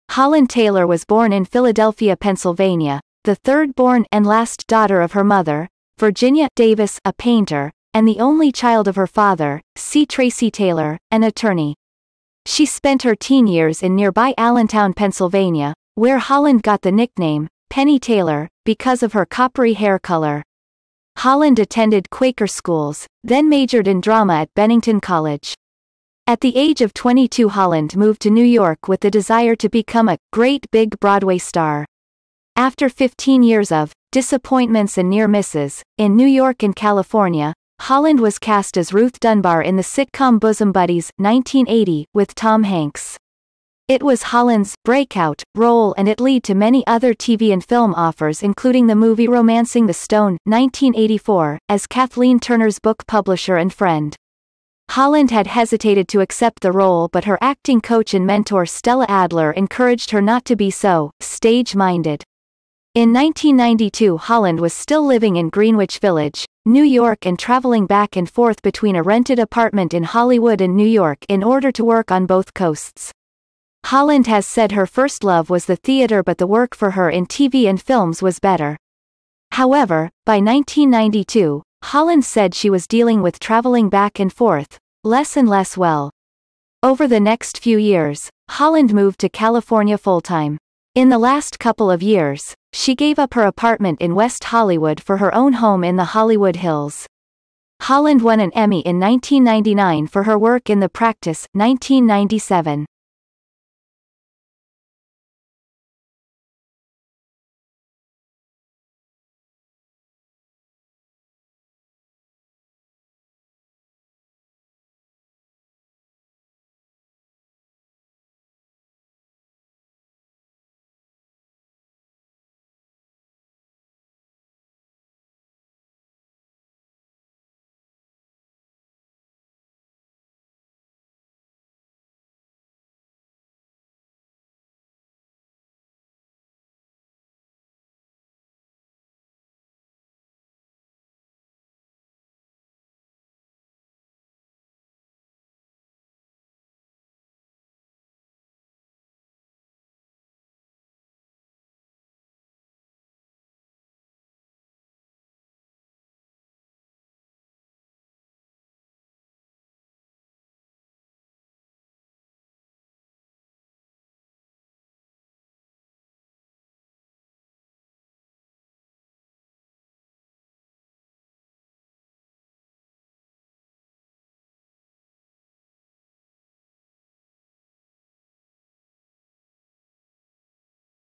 Holland Taylor was born in Philadelphia, Pennsylvania, the third-born and last daughter of her mother, Virginia Davis, a painter, and the only child of her father, C. Tracy Taylor, an attorney. She spent her teen years in nearby Allentown, Pennsylvania, where Holland got the nickname, Penny Taylor, because of her coppery hair color. Holland attended Quaker schools, then majored in drama at Bennington College. At the age of 22, Holland moved to New York with the desire to become a great big Broadway star. After 15 years of disappointments and near misses in New York and California, Holland was cast as Ruth Dunbar in the sitcom Bosom Buddies, 1980, with Tom Hanks. It was Holland's breakout role, and it led to many other TV and film offers, including the movie Romancing the Stone, 1984, as Kathleen Turner's book publisher and friend. Holland had hesitated to accept the role, but her acting coach and mentor Stella Adler encouraged her not to be so stage-minded. In 1992, Holland was still living in Greenwich Village, New York, and traveling back and forth between a rented apartment in Hollywood and New York in order to work on both coasts. Holland has said her first love was the theater, but the work for her in TV and films was better. However, by 1992, Holland said she was dealing with traveling back and forth less and less well. Over the next few years, Holland moved to California full-time. In the last couple of years, she gave up her apartment in West Hollywood for her own home in the Hollywood Hills. Holland won an Emmy in 1999 for her work in The Practice, 1997.